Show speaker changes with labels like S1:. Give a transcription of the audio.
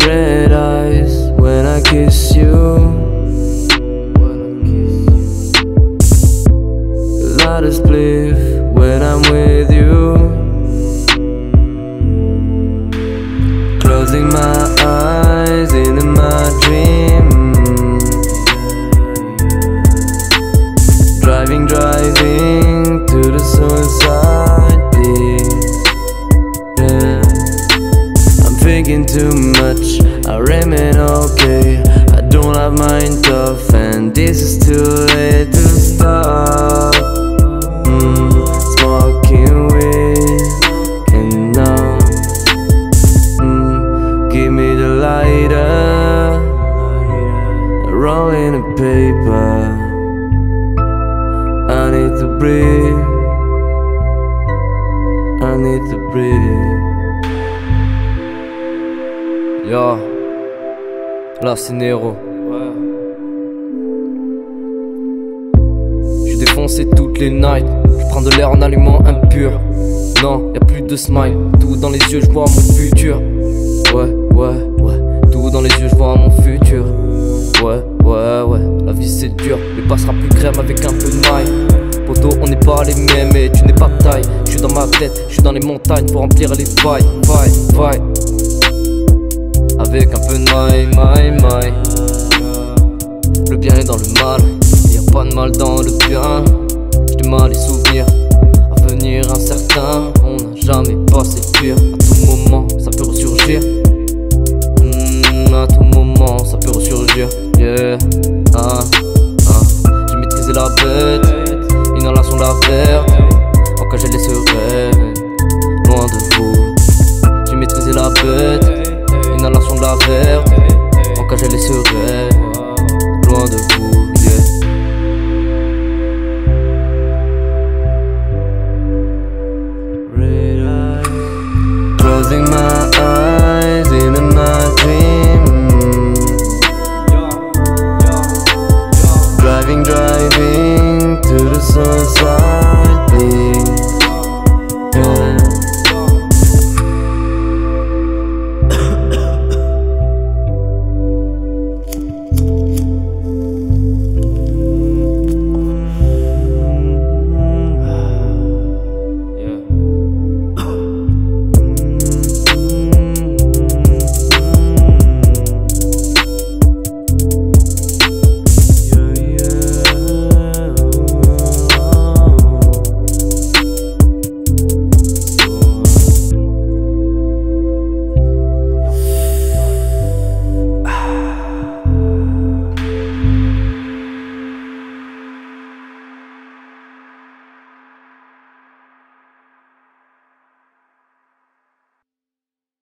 S1: red eyes when I kiss you. Light a spliff when I'm with you. Closing my eyes in my dream. Driving to the suicide beach. Yeah. I'm thinking too much, I remain okay. I don't have mind tough, and this is too late to stop. Smoking weed and now give me the lighter, rolling the paper. I need to breathe, I need to breathe. Yo, là c'est Nero. J'suis défoncé toutes les nights. J'prends de l'air en allumant un pur. Non, y'a plus de smile. Tout dans les yeux, j'vois mon futur. Ouais, tout dans les yeux, j'vois mon futur. Ouais, la vie c'est dur, mais passera plus crème avec un peu de maille. Poto, on n'est pas les mêmes et tu n'es pas de taille. J'suis dans ma tête, j'suis dans les montagnes pour remplir les failles. Avec un peu de maille. Le bien est dans le mal, y'a pas de mal dans le bien. J'ai du mal les souvenirs, avenir incertain. On n'a jamais passé pire, à tout moment ça peut ressurgir. À tout moment ça peut ressurgir. Yeah, j'ai maîtrisé la bête, inhalation de la verte. Encager les sereines, loin de vous. J'ai maîtrisé la bête, inhalation de la verte. Encager les sereines, loin de vous.